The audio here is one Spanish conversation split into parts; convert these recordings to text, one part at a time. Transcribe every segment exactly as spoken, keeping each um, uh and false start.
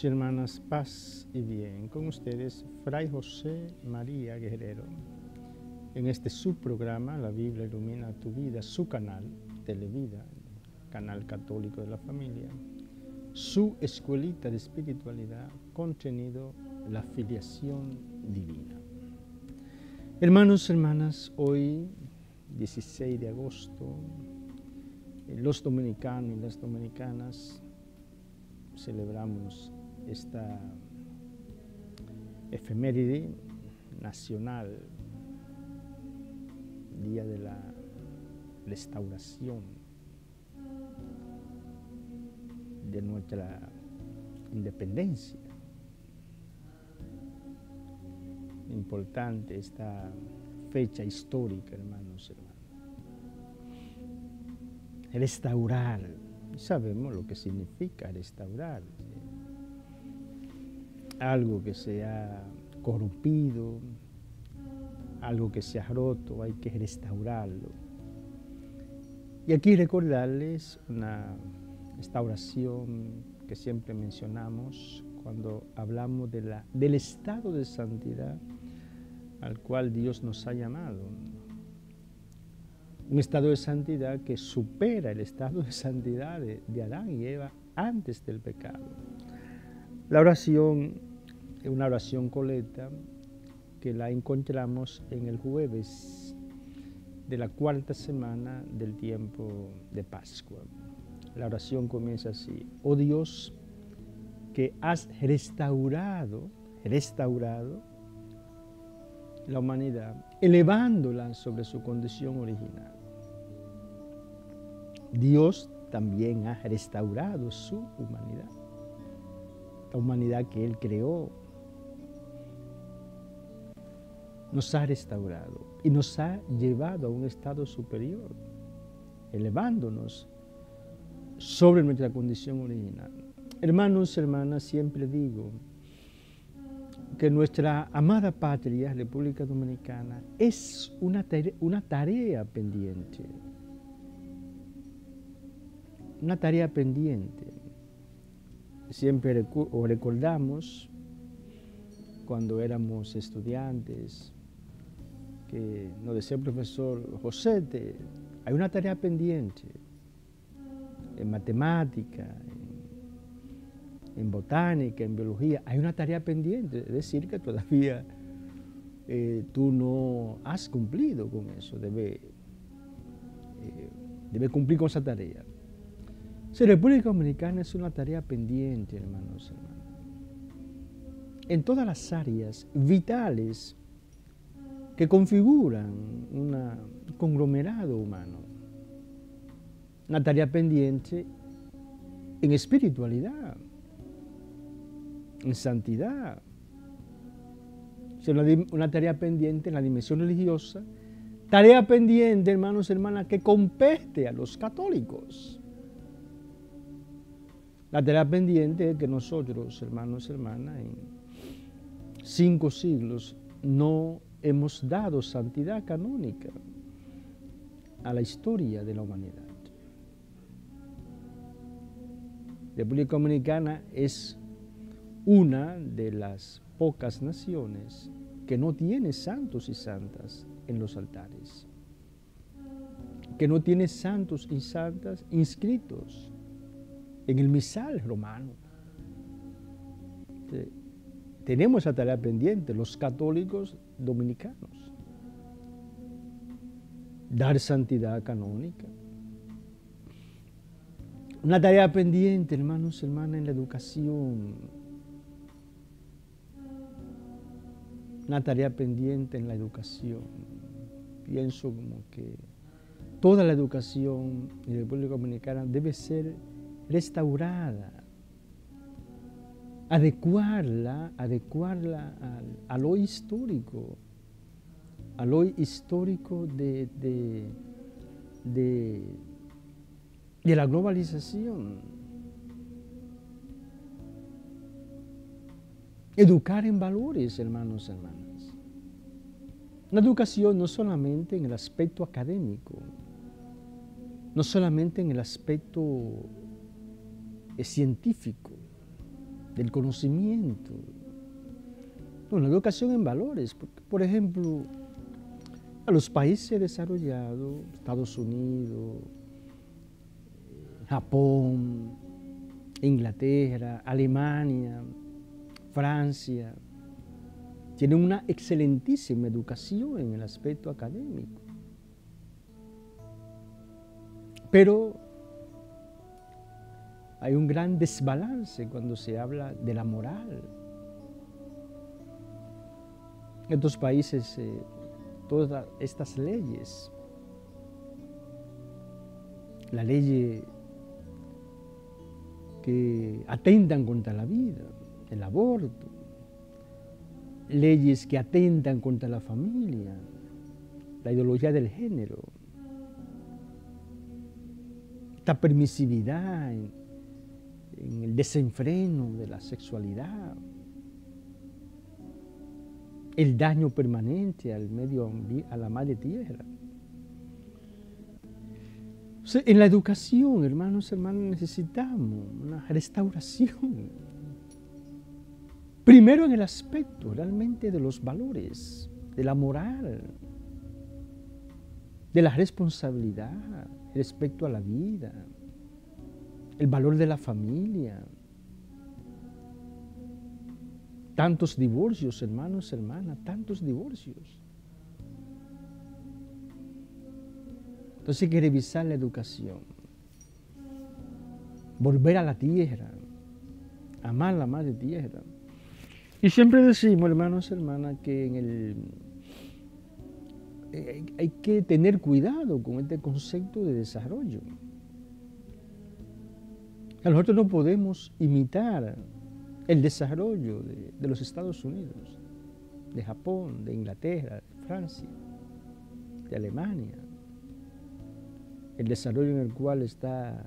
Hermanos y hermanas, paz y bien. Con ustedes, Fray José María Guerrero. En este subprograma, La Biblia Ilumina Tu Vida, su canal, Televida, canal católico de la familia, su escuelita de espiritualidad, contenido, la filiación divina. Hermanos y hermanas, hoy, dieciséis de agosto, los dominicanos y las dominicanas celebramos esta efeméride nacional, Día de la Restauración de nuestra independencia. Importante esta fecha histórica, hermanos y hermanas. Restaurar. Sabemos lo que significa restaurar. Algo que se ha corrompido, algo que se ha roto, hay que restaurarlo. Y aquí recordarles una restauración que siempre mencionamos cuando hablamos de la, del estado de santidad al cual Dios nos ha llamado. Un estado de santidad que supera el estado de santidad de, de Adán y Eva antes del pecado. La oración es una oración colecta que la encontramos en el jueves de la cuarta semana del tiempo de Pascua. La oración comienza así: oh Dios, que has restaurado, restaurado la humanidad, elevándola sobre su condición original. Dios también ha restaurado su humanidad, la humanidad que Él creó. Nos ha restaurado y nos ha llevado a un estado superior, elevándonos sobre nuestra condición original. Hermanos y hermanas, siempre digo que nuestra amada patria, República Dominicana, es una tarea, una tarea pendiente. Una tarea pendiente. Siempre recu o recordamos cuando éramos estudiantes que nos decía el profesor: José, te, hay una tarea pendiente en matemática, en botánica, en biología, hay una tarea pendiente, es decir, que todavía eh, tú no has cumplido con eso, debe, eh, debe cumplir con esa tarea. Si República Dominicana es una tarea pendiente, hermanos y hermanas, en todas las áreas vitales que configuran una, un conglomerado humano, una tarea pendiente en espiritualidad, en santidad, una, una tarea pendiente en la dimensión religiosa, tarea pendiente, hermanos y hermanas, que compete a los católicos. La tarea pendiente es que nosotros, hermanos y hermanas, en cinco siglos no hemos dado santidad canónica a la historia de la humanidad. República Dominicana es una de las pocas naciones que no tiene santos y santas en los altares, que no tiene santos y santas inscritos en el misal romano. Tenemos esa tarea pendiente, los católicos dominicanos, dar santidad canónica. Una tarea pendiente, hermanos y hermanas, en la educación. Una tarea pendiente en la educación. Pienso como que toda la educación en la República Dominicana debe ser restaurada, adecuarla, adecuarla a, a lo histórico, a lo histórico de, de, de, de la globalización. Educar en valores, hermanos y hermanas. Una educación no solamente en el aspecto académico, no solamente en el aspecto científico, del conocimiento. Bueno, la educación en valores. Por ejemplo, a los países desarrollados, Estados Unidos, Japón, Inglaterra, Alemania, Francia, tienen una excelentísima educación en el aspecto académico. Pero hay un gran desbalance cuando se habla de la moral. En estos países, eh, todas estas leyes, la ley que atentan contra la vida, el aborto, leyes que atentan contra la familia, la ideología del género, esta permisividad en, en el desenfreno de la sexualidad, el daño permanente al medio ambiente, a la madre tierra. O sea, en la educación, hermanos, hermanas, necesitamos una restauración. Primero en el aspecto realmente de los valores, de la moral, de la responsabilidad respecto a la vida, el valor de la familia. Tantos divorcios, hermanos, hermanas, tantos divorcios. Entonces hay que revisar la educación, volver a la tierra, amar la madre tierra. Y siempre decimos, hermanos, hermanas, que en el, eh, hay que tener cuidado con este concepto de desarrollo. Nosotros no podemos imitar el desarrollo de, de los Estados Unidos, de Japón, de Inglaterra, de Francia, de Alemania, el desarrollo en el cual está,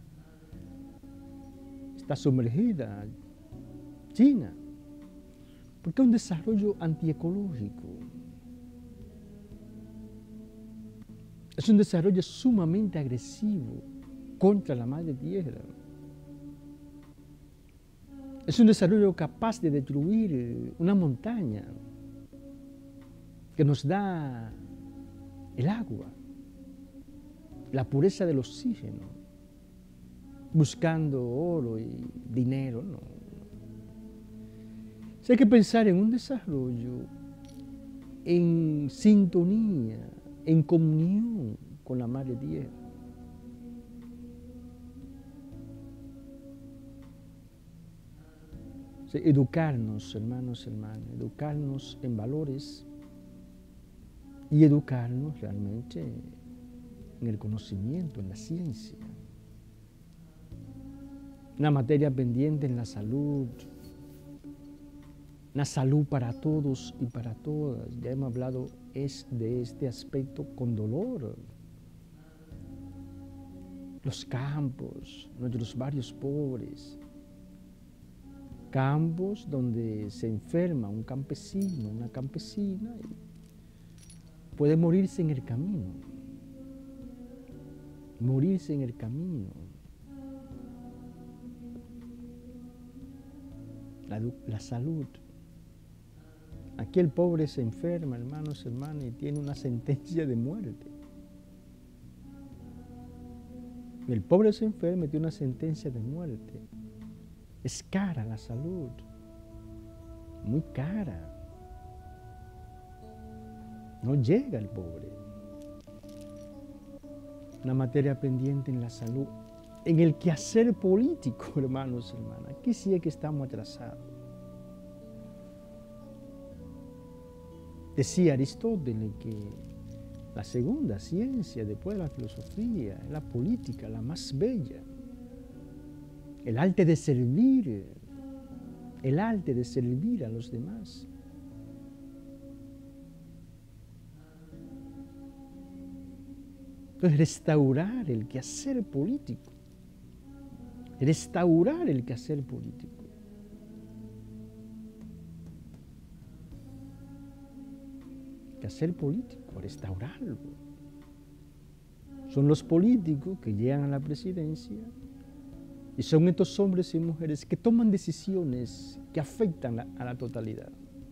está sumergida China, porque es un desarrollo antiecológico, es un desarrollo sumamente agresivo contra la madre tierra. Es un desarrollo capaz de destruir una montaña que nos da el agua, la pureza del oxígeno, buscando oro y dinero. No. O sea, hay que pensar en un desarrollo en sintonía, en comunión con la madre tierra. Educarnos, hermanos, hermanas, educarnos en valores y educarnos realmente en el conocimiento, en la ciencia. Una materia pendiente en la salud, una salud para todos y para todas. Ya hemos hablado es de este aspecto con dolor. Los campos, nuestros barrios pobres, campos donde se enferma un campesino, una campesina, y puede morirse en el camino, morirse en el camino. La, la salud. Aquí el pobre se enferma, hermanos, hermanas, y tiene una sentencia de muerte. El pobre se enferma y tiene una sentencia de muerte. Es cara la salud, muy cara. No llega el pobre. Una materia pendiente en la salud, en el quehacer político, hermanos, hermanas. Aquí sí es que estamos atrasados. Decía Aristóteles que la segunda ciencia, después de la filosofía, es la política, la más bella. El arte de servir, el arte de servir a los demás. Entonces, restaurar el quehacer político, restaurar el quehacer político. Quehacer político, restaurarlo. Son los políticos que llegan a la presidencia Y son estos hombres y mujeres que toman decisiones que afectan a, a la totalidad.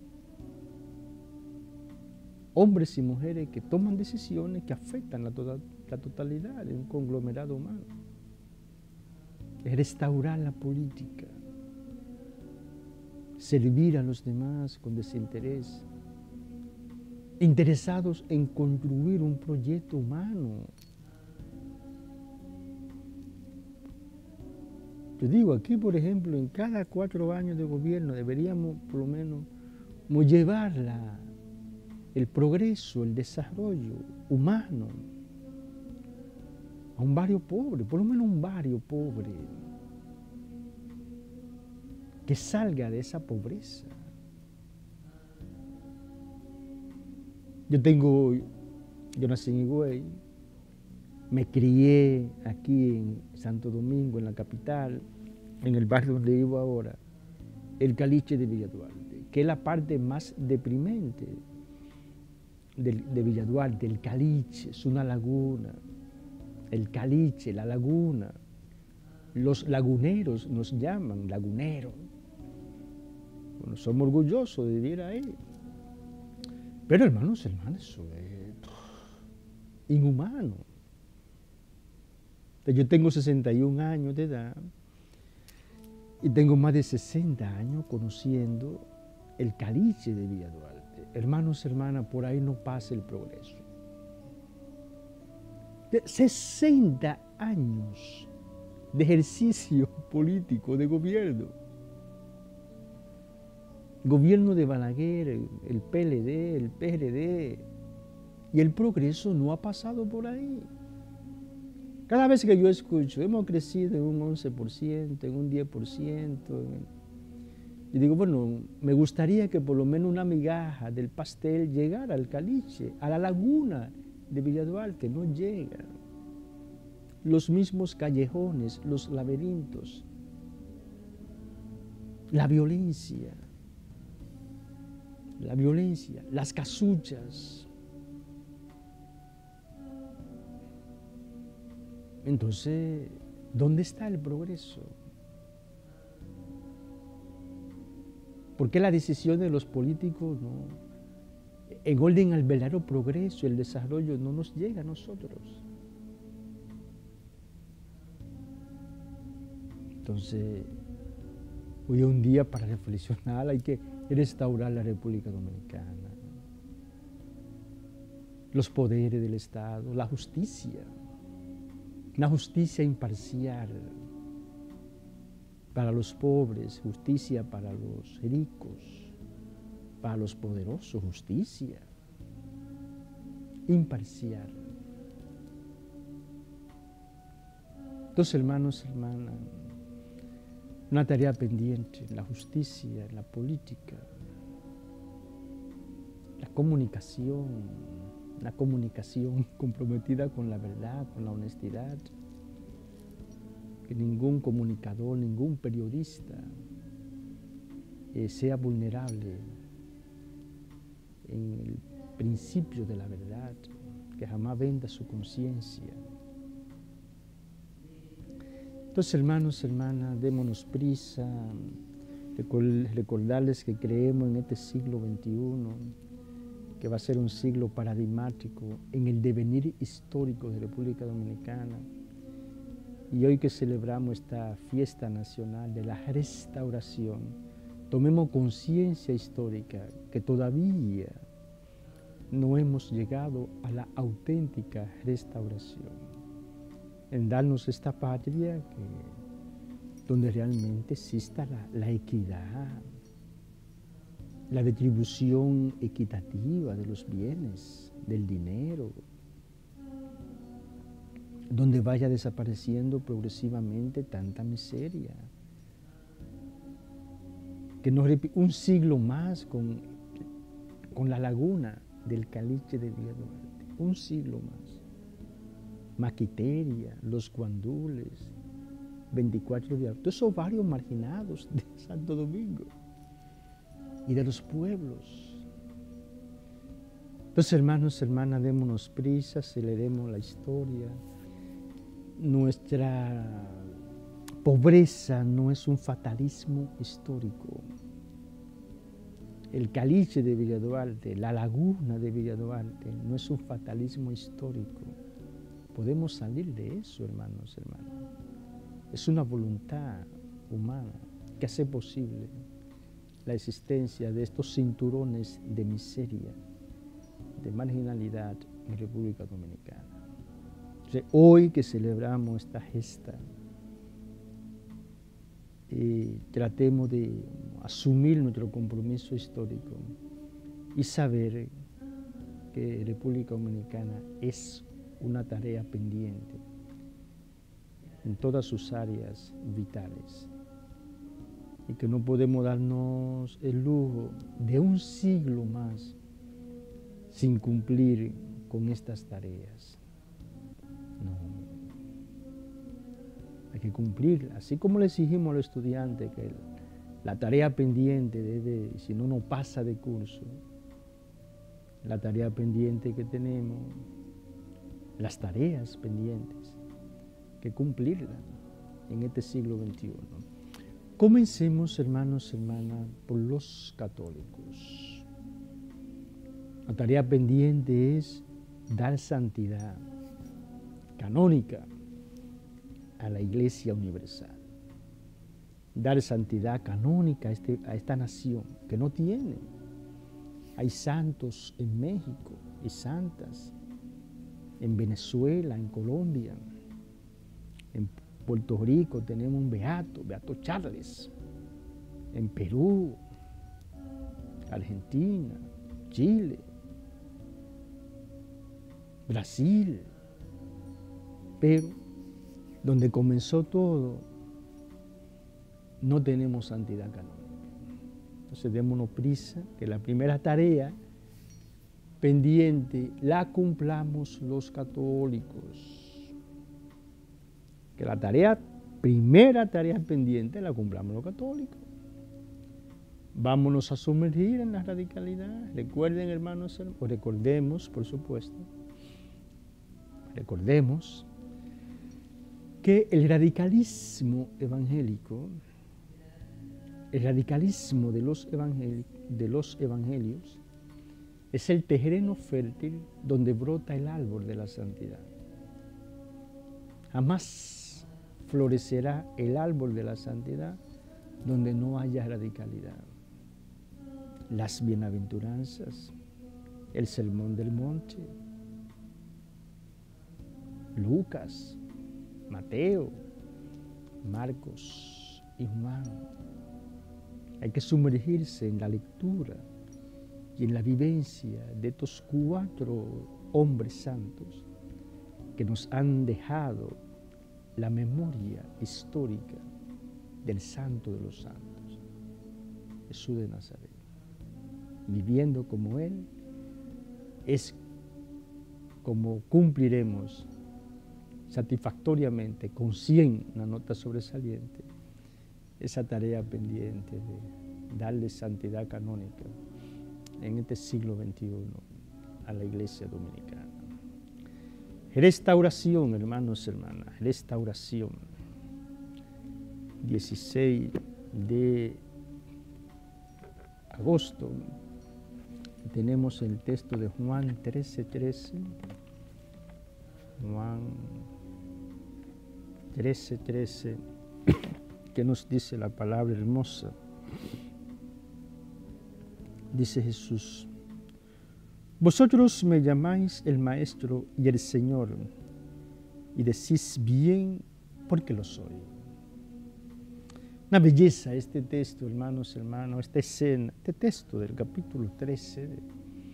Hombres y mujeres que toman decisiones que afectan la, toda, la totalidad de un conglomerado humano. Es restaurar la política, servir a los demás con desinterés, interesados en construir un proyecto humano. Yo digo, aquí, por ejemplo, en cada cuatro años de gobierno deberíamos, por lo menos, llevar la, el progreso, el desarrollo humano a un barrio pobre, por lo menos un barrio pobre, que salga de esa pobreza. Yo tengo, yo nací en Higüey, me crié aquí en Santo Domingo, en la capital, en el barrio donde vivo ahora, el Caliche de Villa Duarte, que es la parte más deprimente de, de Villa Duarte, el Caliche, es una laguna, el Caliche, la laguna, los laguneros nos llaman, laguneros. Bueno, somos orgullosos de vivir ahí. Pero hermanos, hermanas, eso es inhumano. Yo tengo sesenta y un años de edad y tengo más de sesenta años conociendo el Caliche de Villa Duarte. Hermanos, hermanas, por ahí no pasa el progreso. De sesenta años de ejercicio político, de gobierno. Gobierno de Balaguer, el P L D, el P R D, y el progreso no ha pasado por ahí. Cada vez que yo escucho, hemos crecido en un once por ciento, en un diez por ciento, y digo, bueno, me gustaría que por lo menos una migaja del pastel llegara al Caliche, a la laguna de Villa Duarte, no llega. Los mismos callejones, los laberintos, la violencia, la violencia, las casuchas. Entonces, ¿dónde está el progreso? ¿Por qué la decisión de los políticos no, en orden al verdadero progreso, el desarrollo, no nos llega a nosotros? Entonces, hoy es un día para reflexionar, hay que restaurar la República Dominicana, los poderes del Estado, la justicia, una justicia imparcial para los pobres, justicia para los ricos, para los poderosos, justicia imparcial. Entonces, hermanos, hermanas, una tarea pendiente, la justicia, la política, la comunicación, la comunicación comprometida con la verdad, con la honestidad. Que ningún comunicador, ningún periodista eh, sea vulnerable en el principio de la verdad, que jamás venda su conciencia. Entonces, hermanos, hermanas, démonos prisa, recordarles que creemos en este siglo veintiuno, que va a ser un siglo paradigmático en el devenir histórico de la República Dominicana. Y hoy que celebramos esta fiesta nacional de la restauración, tomemos conciencia histórica que todavía no hemos llegado a la auténtica restauración. En darnos esta patria que, donde realmente exista la, la equidad, la distribución equitativa de los bienes, del dinero, donde vaya desapareciendo progresivamente tanta miseria. Que no repita un siglo más con, con la laguna del Caliche de Villa Duarte, un siglo más. Maquiteria, los guandules, veinticuatro de abril, todos esos barrios marginados de Santo Domingo y de los pueblos. Entonces, hermanos, hermanas, démonos prisa, aceleremos la historia. Nuestra pobreza no es un fatalismo histórico. El caliche de Villa Duarte, la laguna de Villa Duarte, no es un fatalismo histórico. Podemos salir de eso, hermanos, hermanas. Es una voluntad humana que hace posible la existencia de estos cinturones de miseria, de marginalidad en República Dominicana. Entonces, hoy que celebramos esta gesta, eh, tratemos de asumir nuestro compromiso histórico y saber que República Dominicana es una tarea pendiente en todas sus áreas vitales y que no podemos darnos el lujo de un siglo más sin cumplir con estas tareas. No, hay que cumplirlas, así como le exigimos a los estudiantes que la tarea pendiente debe, si no, no pasa de curso, la tarea pendiente que tenemos, las tareas pendientes, que cumplirlas en este siglo veintiuno. Comencemos, hermanos, hermanas, por los católicos. La tarea pendiente es dar santidad canónica a la Iglesia Universal. Dar santidad canónica a, este, a esta nación que no tiene. Hay santos en México y santas en Venezuela, en Colombia, en Puerto Rico tenemos un beato, Beato Charles, en Perú, Argentina, Chile, Brasil, pero donde comenzó todo, no tenemos santidad canónica. Entonces démonos prisa, que la primera tarea pendiente la cumplamos los católicos. Que la tarea, primera tarea pendiente la cumplamos los católicos. Vámonos a sumergir en la radicalidad. Recuerden, hermanos, o recordemos, por supuesto, recordemos que el radicalismo evangélico, el radicalismo de los, evangel de los evangelios, es el terreno fértil donde brota el árbol de la santidad. Jamás florecerá el árbol de la santidad donde no haya radicalidad. Las bienaventuranzas, el sermón del monte, Lucas, Mateo, Marcos y Juan. Hay que sumergirse en la lectura y en la vivencia de estos cuatro hombres santos que nos han dejado la memoria histórica del santo de los santos, Jesús de Nazaret. Viviendo como Él es como cumpliremos satisfactoriamente, con cien, una nota sobresaliente, esa tarea pendiente de darle santidad canónica en este siglo veintiuno a la Iglesia Dominicana. Restauración, hermanos y hermanas, restauración. dieciséis de agosto tenemos el texto de Juan trece, trece. Juan trece, trece, que nos dice la palabra hermosa. Dice Jesús: vosotros me llamáis el Maestro y el Señor, y decís bien porque lo soy. Una belleza este texto, hermanos, hermanos, esta escena, este texto del capítulo trece de,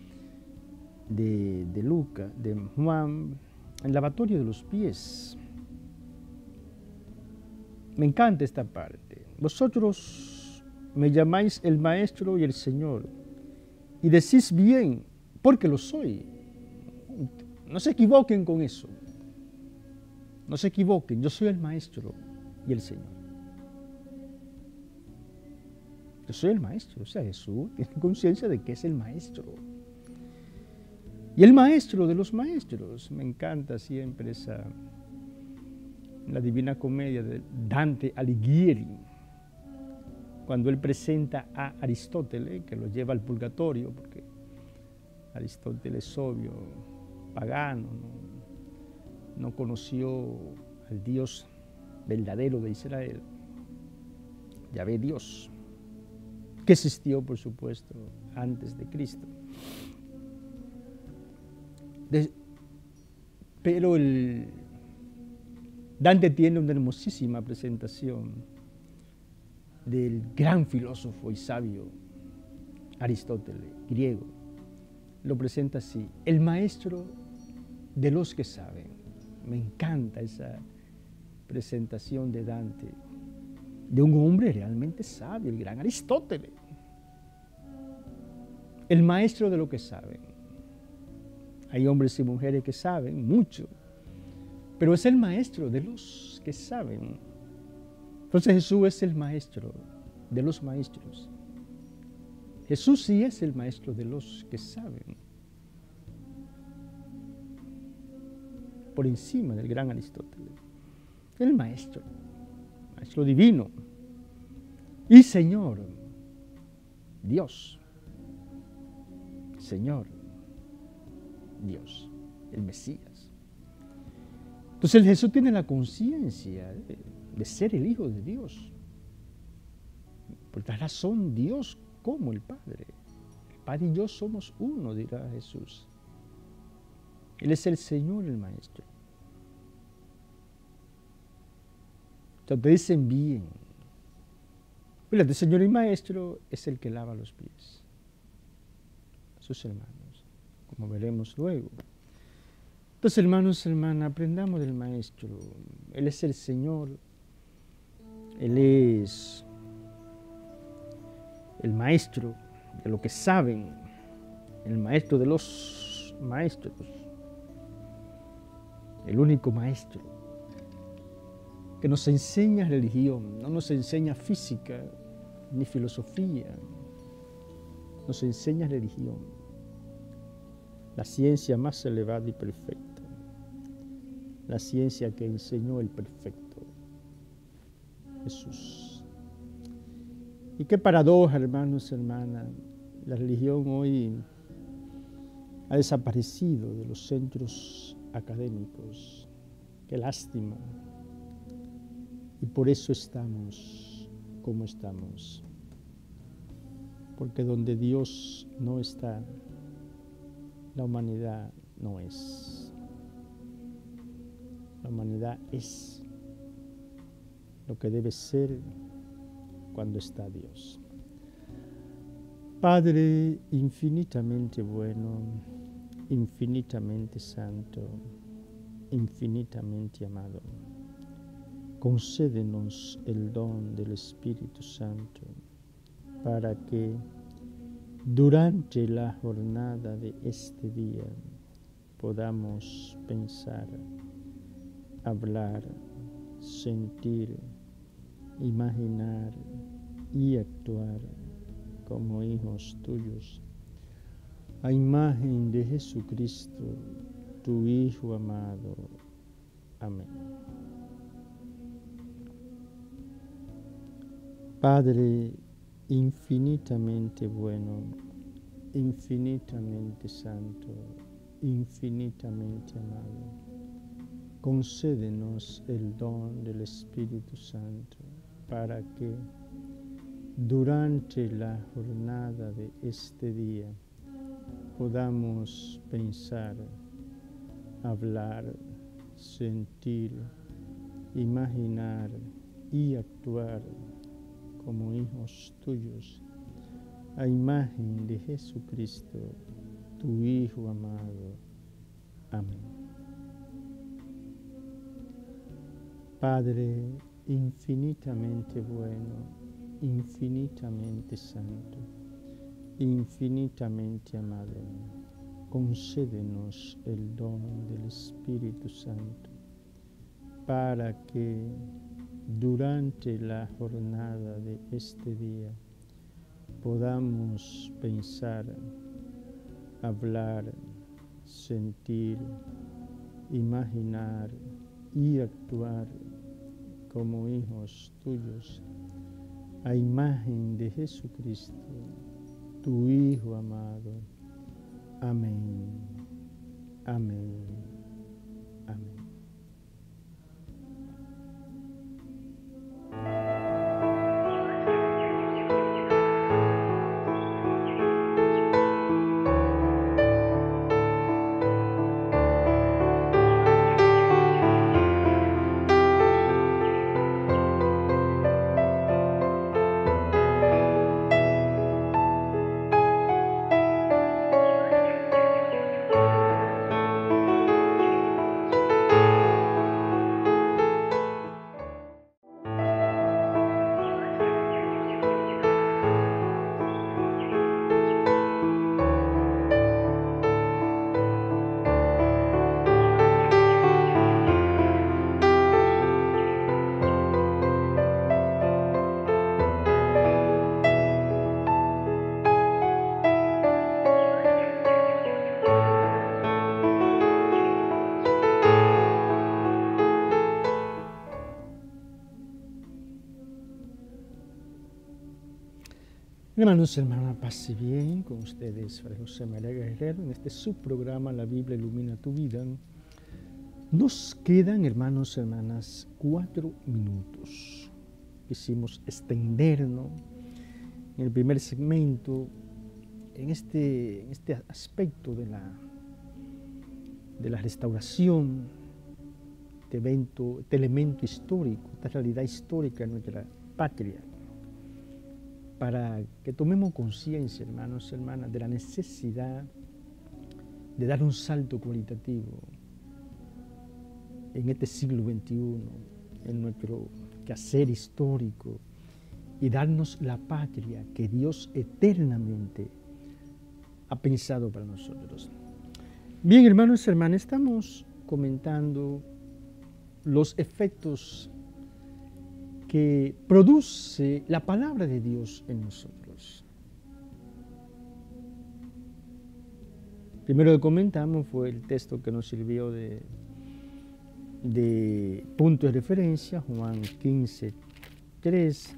de, de Lucas, de Juan, el lavatorio de los pies. Me encanta esta parte. Vosotros me llamáis el Maestro y el Señor, y decís bien porque lo soy. No se equivoquen con eso. No se equivoquen, yo soy el Maestro y el Señor. Yo soy el Maestro, o sea, Jesús tiene conciencia de que es el Maestro. Y el Maestro de los maestros, me encanta siempre esa, la Divina Comedia de Dante Alighieri, cuando él presenta a Aristóteles, que lo lleva al purgatorio, porque Aristóteles es obvio, pagano, no, no conoció al Dios verdadero de Israel, Yahvé Dios, que existió, por supuesto, antes de Cristo. De, pero el, Dante tiene una hermosísima presentación del gran filósofo y sabio Aristóteles, griego. Lo presenta así: el maestro de los que saben. Me encanta esa presentación de Dante, de un hombre realmente sabio, el gran Aristóteles. El maestro de lo que saben. Hay hombres y mujeres que saben mucho, pero es el maestro de los que saben. Entonces Jesús es el maestro de los maestros. Jesús sí es el maestro de los que saben. Por encima del gran Aristóteles. El maestro, maestro divino. Y Señor, Dios. Señor, Dios, el Mesías. Entonces Jesús tiene la conciencia de, de ser el Hijo de Dios. Por tal razón, Dios como el Padre. El Padre y yo somos uno, dirá Jesús. Él es el Señor, el Maestro. Entonces dicen bien. El Señor y Maestro es el que lava los pies a sus hermanos, como veremos luego. Entonces, hermanos, hermanas, aprendamos del Maestro. Él es el Señor. Él es el Maestro de lo que saben, el Maestro de los maestros, el único Maestro que nos enseña religión, no nos enseña física ni filosofía, nos enseña religión, la ciencia más elevada y perfecta, la ciencia que enseñó el perfecto Jesús. Y qué paradoja, hermanos y hermanas, la religión hoy ha desaparecido de los centros académicos. Qué lástima. Y por eso estamos como estamos. Porque donde Dios no está, la humanidad no es. La humanidad es lo que debe ser cuando está Dios. Padre infinitamente bueno, infinitamente santo, infinitamente amado, concédenos el don del Espíritu Santo para que durante la jornada de este día podamos pensar, hablar, sentir, imaginar y actuar como hijos tuyos, a imagen de Jesucristo, tu Hijo amado. Amén. Padre infinitamente bueno, infinitamente santo, infinitamente amado, concédenos el don del Espíritu Santo para que durante la jornada de este día podamos pensar, hablar, sentir, imaginar y actuar como hijos tuyos, a imagen de Jesucristo, tu Hijo amado. Amén. Padre infinitamente bueno, infinitamente santo, infinitamente amado, concédenos el don del Espíritu Santo para que durante la jornada de este día podamos pensar, hablar, sentir, imaginar y actuar como hijos tuyos, a imagen de Jesucristo, tu Hijo amado. Amén. Amén. Amén. Hermanos y hermanas, paz y bien con ustedes, Fray José María Guerrero, en este subprograma La Biblia Ilumina Tu Vida. Nos quedan, hermanos y hermanas, cuatro minutos. Quisimos extendernos en el primer segmento en este, en este aspecto de la, de la restauración, este evento, este elemento histórico, esta realidad histórica de nuestra patria, para que tomemos conciencia, hermanos y hermanas, de la necesidad de dar un salto cualitativo en este siglo veintiuno, en nuestro quehacer histórico, y darnos la patria que Dios eternamente ha pensado para nosotros. Bien, hermanos y hermanas, estamos comentando los efectos que produce la palabra de Dios en nosotros. Primero que comentamos fue el texto que nos sirvió de, de punto de referencia, Juan quince, tres.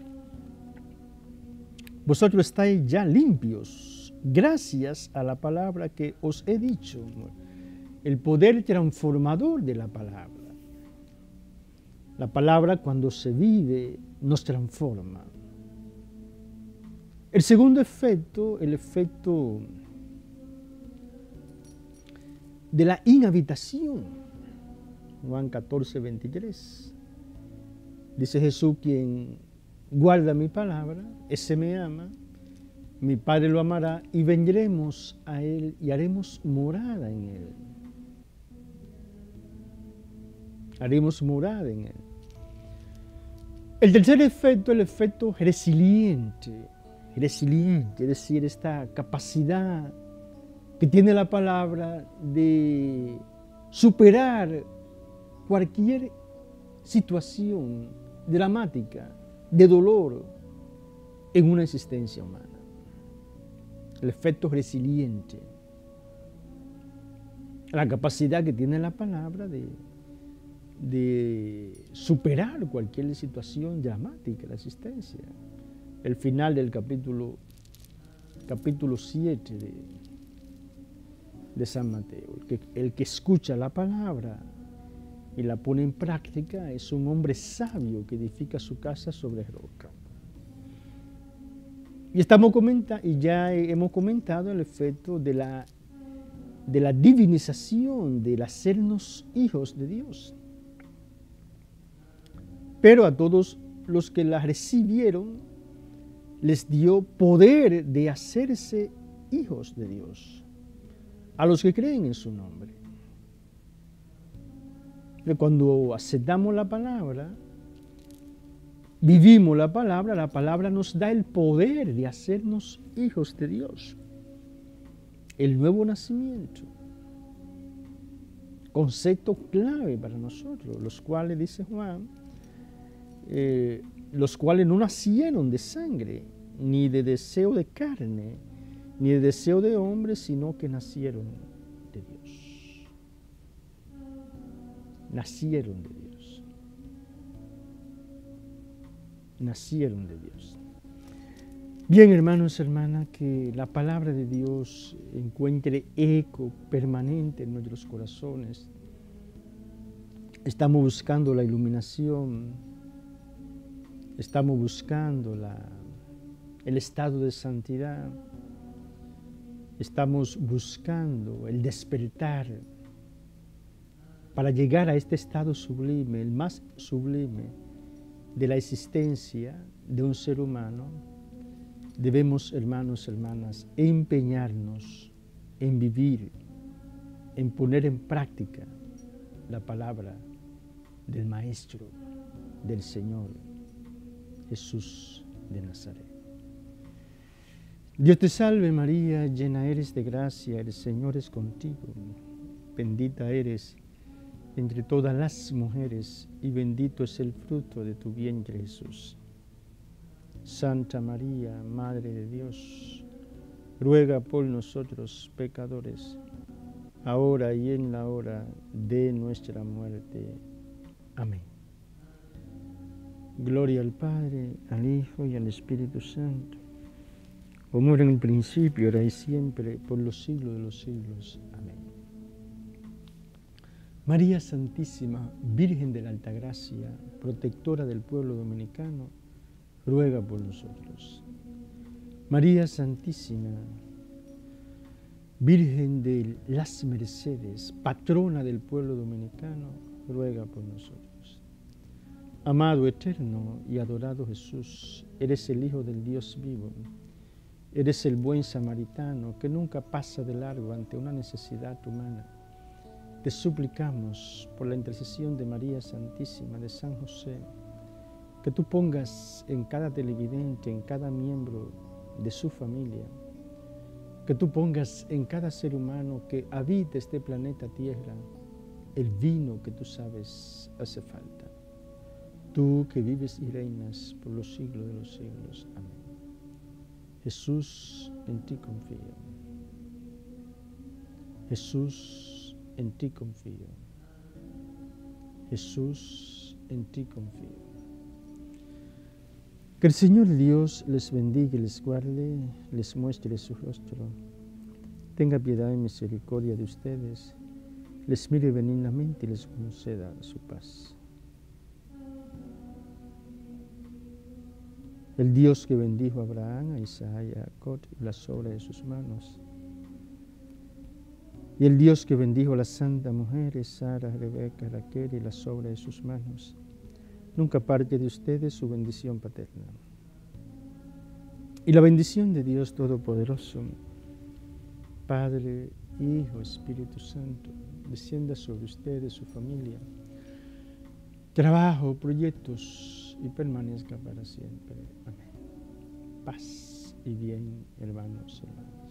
Vosotros estáis ya limpios, gracias a la palabra que os he dicho. El poder transformador de la palabra. La palabra, cuando se vive, nos transforma. El segundo efecto, el efecto de la inhabitación. Juan catorce, veintitrés. Dice Jesús: quien guarda mi palabra, ese me ama, mi Padre lo amará, y vendremos a él y haremos morada en él. Haremos morada en él. El tercer efecto, el efecto resiliente, resiliente, es decir, esta capacidad que tiene la palabra de superar cualquier situación dramática, de dolor en una existencia humana. El efecto resiliente, la capacidad que tiene la palabra de de superar cualquier situación dramática de la existencia. El final del capítulo, capítulo siete de, de San Mateo. El que, el que escucha la palabra y la pone en práctica es un hombre sabio que edifica su casa sobre roca. Y, estamos comenta, y ya hemos comentado el efecto de la, de la divinización, del hacernos hijos de Dios. Pero a todos los que la recibieron, les dio poder de hacerse hijos de Dios, a los que creen en su nombre. Cuando aceptamos la palabra, vivimos la palabra, la palabra nos da el poder de hacernos hijos de Dios. El nuevo nacimiento. Concepto clave para nosotros, los cuales, dice Juan, Eh, los cuales no nacieron de sangre, ni de deseo de carne, ni de deseo de hombre, sino que nacieron de Dios. Nacieron de Dios. nacieron de Dios. Bien, hermanos, hermanas, que la palabra de Dios encuentre eco permanente en nuestros corazones. Estamos buscando la iluminación, estamos buscando la, el estado de santidad, estamos buscando el despertar para llegar a este estado sublime, el más sublime de la existencia de un ser humano. Debemos, hermanos, hermanas, empeñarnos en vivir, en poner en práctica la palabra del Maestro, del Señor, Jesús de Nazaret. Dios te salve María, llena eres de gracia, el Señor es contigo. Bendita eres entre todas las mujeres y bendito es el fruto de tu vientre Jesús. Santa María, Madre de Dios, ruega por nosotros pecadores, ahora y en la hora de nuestra muerte. Amén. Gloria al Padre, al Hijo y al Espíritu Santo, como era en el principio, ahora y siempre, por los siglos de los siglos. Amén. María Santísima, Virgen de la Altagracia, protectora del pueblo dominicano, ruega por nosotros. María Santísima, Virgen de las Mercedes, patrona del pueblo dominicano, ruega por nosotros. Amado, eterno y adorado Jesús, eres el Hijo del Dios vivo, eres el buen samaritano que nunca pasa de largo ante una necesidad humana. Te suplicamos por la intercesión de María Santísima, de San José, que tú pongas en cada televidente, en cada miembro de su familia, que tú pongas en cada ser humano que habita este planeta Tierra el vino que tú sabes hace falta. Tú que vives y reinas por los siglos de los siglos. Amén. Jesús, en ti confío. Jesús, en ti confío. Jesús, en ti confío. Que el Señor Dios les bendiga y les guarde, les muestre su rostro, tenga piedad y misericordia de ustedes, les mire benignamente y les conceda su paz. El Dios que bendijo a Abraham, a Isaac y a Jacob y las obras de sus manos, y el Dios que bendijo a las santas mujeres, Sara, Rebeca, Raquel y las obras de sus manos, nunca aparte de ustedes su bendición paterna. Y la bendición de Dios Todopoderoso, Padre, Hijo, Espíritu Santo, descienda sobre ustedes, su familia, trabajo, proyectos y permanezca para siempre. Amén. Paz y bien, hermanos y hermanas.